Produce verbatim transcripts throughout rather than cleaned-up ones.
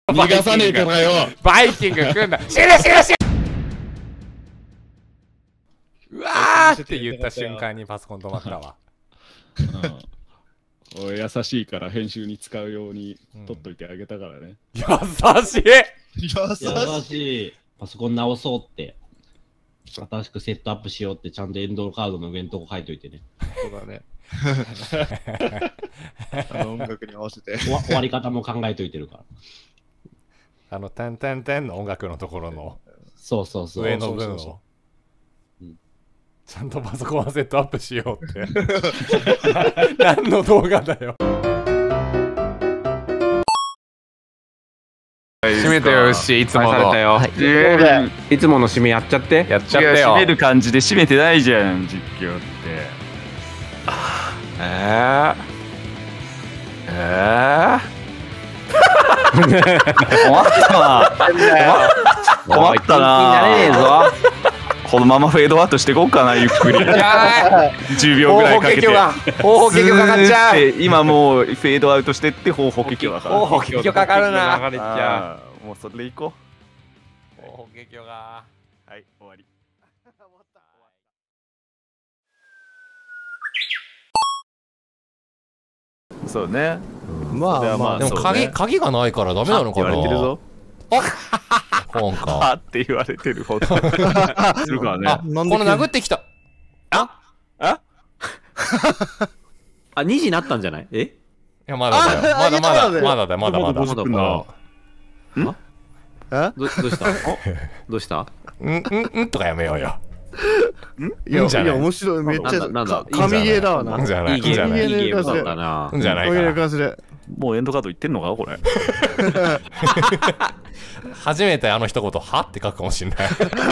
逃がさねえからよ。 バイキング来んだ。死ぬ死ぬ死ぬ。うわーって言った瞬間にパソコン止まったわ。 うん、俺優しいから編集に使うように取っといてあげたからね。 優しい。 優しい。パソコン直そうって。新しくセットアップしようってちゃんとエンドカードの上のとこ書いといてね。 そうだね。あの音楽に合わせて終わ終わり方も考えといてるから。 あの、てんてんてんの音楽のところのそうそうそう。 上の分を。ちゃんとパソコンはセットアップしようって。何の動画だよ。閉めてよ、しいつもの。 いつもの締めやっちゃって。 やっちゃってよ。 閉める感じで閉めてないじゃん、実況って。 えー、えー、困ったな。困ったな。このままフェードアウトしていこうかな、ゆっくり。じゅうびょうぐらいかけて。 方法結局かかっちゃう。 今もうフェードアウトしてって方法結局かかる。 方法結局かかるな。流れちゃう。もうそれでいこう。方法結局が。 はい、終わり。そうね。 まあまあ、 でも鍵鍵がないからダメなのかな。 言われてるぞ。 本か。 あって言われてるほど。するからね。 この殴ってきた。 あああ、にじになったんじゃない？え？いや、まだだよ。まだまだ、まだだよ、まだまだ。 まだまだ。ん？え？どうした？どうした？ んんんとかやめようよ。 いや、いや、面白い。めっちゃ、 なんだ、 神ゲーだわな。 んじゃない。 いいゲーム、いいゲームだだったな。 んじゃないかな。 もうエンドカード言ってんのかこれ。 初めてあの一言、はって書くかもしんない。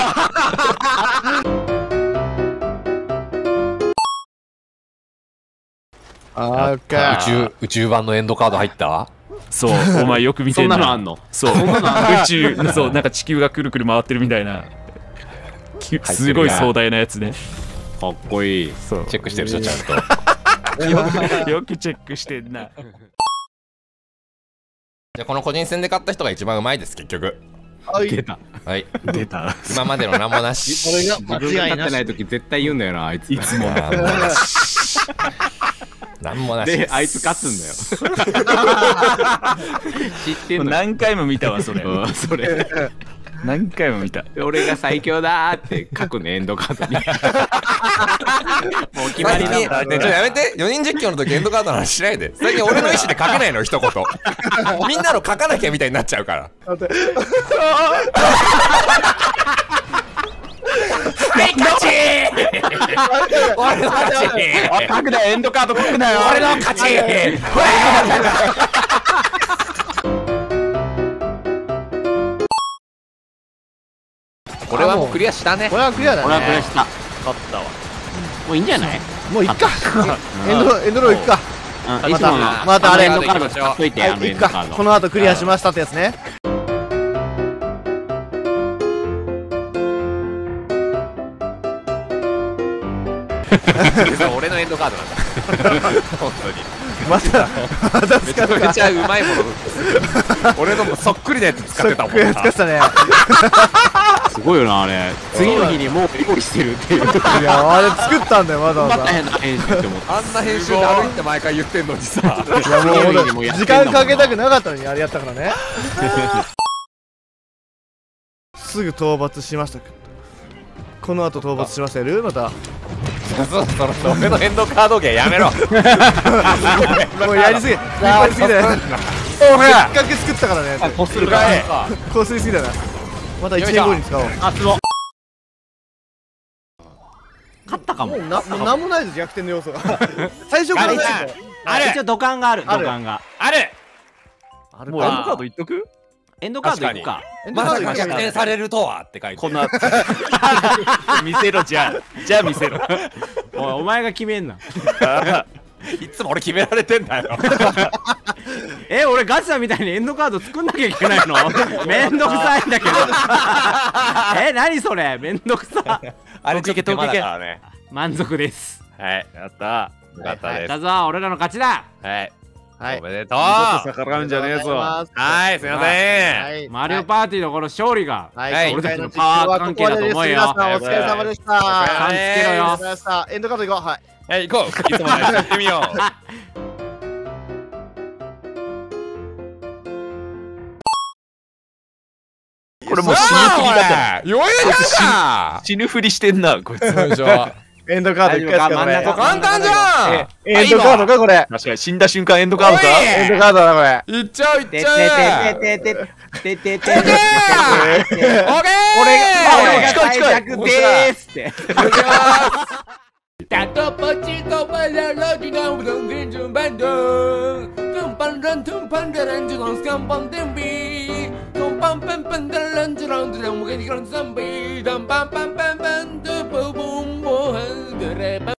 あーか。 宇宙、宇宙版のエンドカード入った？ そう、お前よく見てんな。 そんなのあんの？ そう、宇宙、そう、なんか地球がくるくる回ってるみたいな。すごい壮大なやつね。 かっこいい。 そう。チェックしてるでしょ、ちゃんと。 よくチェックしてんな。 じゃあこの個人戦で勝った人が一番うまいです、結局。 出た。 はい。 出た。 今までの何もなし。 これが間違い勝ってない時絶対言うんだよな、あいつ。 いつも。 何もなし。 で、あいつ勝つんだよ。知ってんの？ 何回も見たわ、それ。 それ。 何回も見た。 俺が最強だーって書くね、エンドカードに。もう決まりだ。 ね、ちょっとやめて。よにん実況の時エンドカードの話しないで。最近俺の意思で書けないの、一言。みんなの書かなきゃみたいになっちゃうから。はい、勝ちー。俺の勝ち。 書くなよ、エンドカード書くなよ。 俺の勝ち。これはもうクリアしたね。 これはクリアだね。 俺はクリアした。 勝ったわ。 もういいんじゃない？ もういっか。エンドロエンドロー行くか。 またまたあれエンドカード使っといて、あのエンドカード。 この後クリアしましたってやつね。 俺のエンドカードなんだ。本当に。 またまためちゃめちゃうまいもの。俺のもそっくりなやつ使ってたもんな。 使ってたね。 すごいよな、あれ。次の日にもう用意してるっていう。 いや、あれ作ったんだよ、わざわざ。 また変な編集って思って。 あんな編集で歩いて毎回言ってんのにさ。 いや、もう時間かけたくなかったのにあれやったからね。すぐ討伐しました。この後討伐しましたよ、また。 そそろそろ俺のエンドカードゲーやめろ。 もうやりすぎ、やりすぎだよ。おせっかく作ったからね。 こするか。 こすりすぎだな。またいちねんごに使おう。 あ、すごい。勝ったかも。 な、なんもないです、逆転の要素が。最初からないと。 ある。一応土管がある。土管が。 ある。 もうエンドカード言っとく？ エンドカードいくか。 まさか逆転されるとはって書いて。 この後。見せろ、じゃあ。じゃあ見せろ。 おい、お前が決めんな。 いつも俺決められてんだよ。 え、俺ガチャみたいにエンドカード作んなきゃいけないの？めんどくさいんだけど。え、何それ？めんどくさ。 あれちょっと手間だからね。 満足です。 はい、やった。よかったです。 やったぞ、俺らの勝ちだ。 はい。 はいおめでとう。 二度とは逆らうんじゃねえぞ。 い、すいません。 いマリオパーティーのこの勝利がはい、 はい今回俺たちのパワー関係だと思うよ皆さんお疲れ様でした。 はさんつけろよありがとうございましたエンドカードいこう。はい。 はい、行こう。いつものやつやってみよう。 これもう死ぬふりだから。 余裕か死ぬふりしてんな、こいつ。 よいしょ。 エンドカードいくやつかこれ。 大丈夫か簡単じゃん。 えエンドカードかこれ。 確かに死んだ瞬間エンドカードか。 おいエンドカードだこれ。 いっちゃういってちててゃう。 ててててててててオッケー。 俺が俺が近い近い最弱でーすって打到不知道为了乐趣的不同天生版的，更棒人同伴的人就能相帮定比，同伴笨笨的人就让这两我给你让三比，当棒棒笨笨。